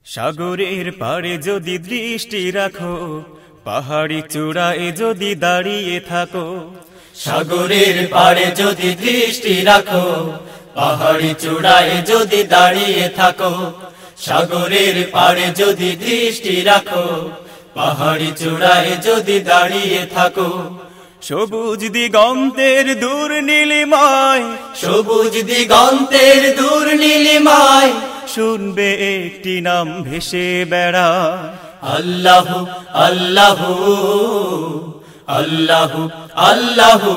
সাগরের পাড়ে যদি দৃষ্টি রাখো, পাহাড়ি চূড়ায় যদি দাঁড়িয়ে থাকো। সাগরের পাড়ে যদি দৃষ্টি রাখো, পাহাড়ি চূড়ায় যদি দাঁড়িয়ে থাকো। সাগরের পাড়ে যদি দৃষ্টি রাখো, পাহাড়ি চূড়ায় যদি দাঁড়িয়ে থাকো। সবুজ দিগন্তের দূর নীলিমায়, সবুজ দিগন্তের দূর নীলিমায় শুনবে একটি নাম ভেসে বেড়া। আল্লাহু আল্লাহু আল্লাহু আল্লাহু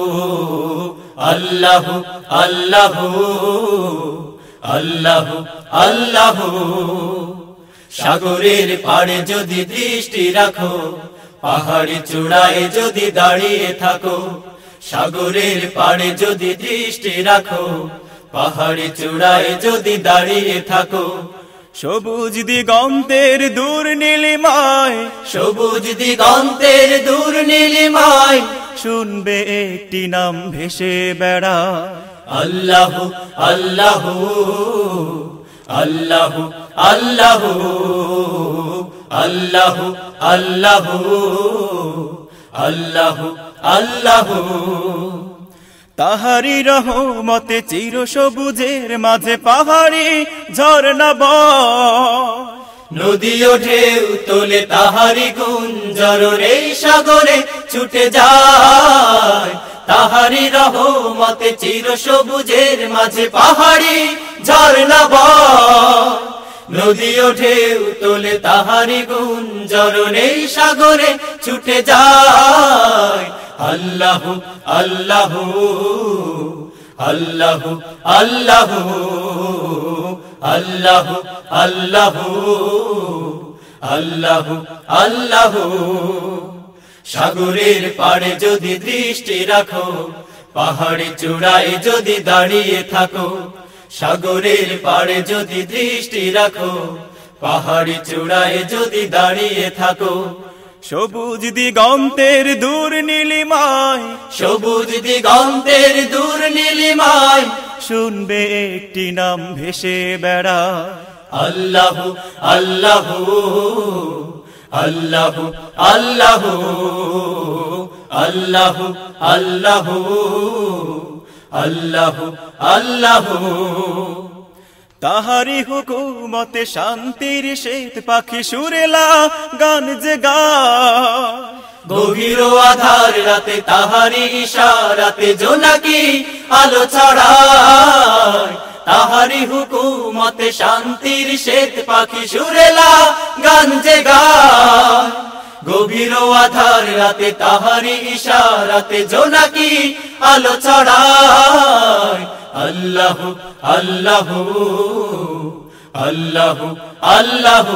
আল্লাহু আল্লাহু আল্লাহু আল্লাহু। সাগরের পাড়ে যদি দৃষ্টি রাখো, পাহাড়ি চূড়ায় যদি দাঁড়িয়ে থাকো। সাগরের পাড়ে যদি দৃষ্টি রাখো, পাহাড়ি চূড়ায় যদি দাঁড়িয়ে থাকো। সবুজ দিগন্তের দূর নীলিমায়, সবুজ দিগন্তের দূর নীলিমায় শুনবে একটি নাম ভেসে বেড়া। আল্লাহু আল্লাহু আল্লাহু আল্লাহু আল্লাহু আল্লাহু আল্লাহু আল্লাহু। তাহারি রহমতে চির সবুজের মাঝে পাহাড়ি ঝর্ণা বয়। নদী ওঠে তোলে তাহারি গুঞ্জরে সাগরে ছুটে যায়। তাহারি রহমতে চির সবুজের মাঝে পাহাড়ি ঝর্ণা বয়। নদী ওঠে তোলে তাহারি গুঞ্জরে সাগরে ছুটে যায়। আল্লাহু আল্লাহু আল্লাহু আল্লাহু আল্লাহু আল্লাহু আল্লাহু আল্লাহু। সাগরের পাড়ে যদি দৃষ্টি রাখো, পাহাড়ি চূড়ায় যদি দাঁড়িয়ে থাকো। সাগরের পাড়ে যদি দৃষ্টি রাখো, পাহাড়ি চূড়ায় যদি দাঁড়িয়ে থাকো। সবুজ দিগন্তের দূর নীলিমায়, সবুজ দিগন্তের দূর নীলিমায় শুনবে একটি নাম ভেসে বেড়া। আল্লাহু আল্লাহু আল্লাহু আল্লাহু আল্লাহু আল্লাহু আল্লাহু আল্লাহু। তাহারি হুকুমতে শান্তির শ্বেত পাখি সুরেলা গান যে গায়। গভীর আধার রাতে তাহারি ইশারাতে জোনাকি আলো ছড়ায়। তাহারি হুকুমতে শান্তির শ্বেত পাখি সুরেলা গান যে গায়। গভীর আধার রাতে তাহারি ইশারাতে জোনাকি আলো ছড়ায়। আল্লাহু আল্লাহু আল্লাহু আল্লাহু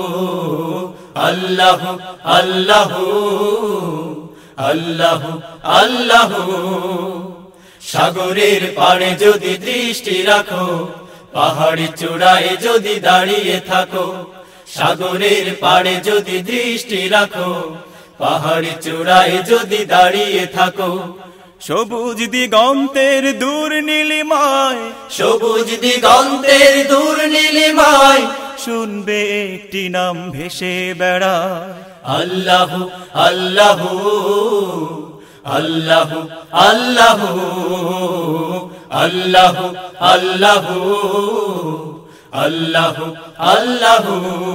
আল্লাহু আল্লাহু আল্লাহু আল্লাহু। সাগরের পাড়ে যদি দৃষ্টি রাখো, পাহাড়ি চূড়ায় যদি দাঁড়িয়ে থাকো। সাগরের পাড়ে যদি দৃষ্টি রাখো, পাহাড়ি চূড়ায় যদি দাঁড়িয়ে থাকো। সবুজ দিগন্তের দূর নীলিমায়, সবুজ দিগন্তের দূর নীলিমায় শুনবে একটি নাম ভেসে বেড়া। আল্লাহু আল্লাহু আল্লাহু আল্লাহু আল্লাহু আল্লাহু আল্লাহু আল্লাহু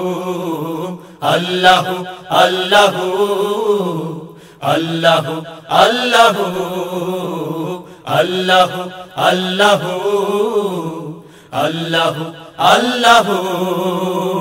আল্লাহু আল্লাহু আল্লাহু আল্লাহু আল্লাহু আল্লাহু আল্লাহু আল্লাহু।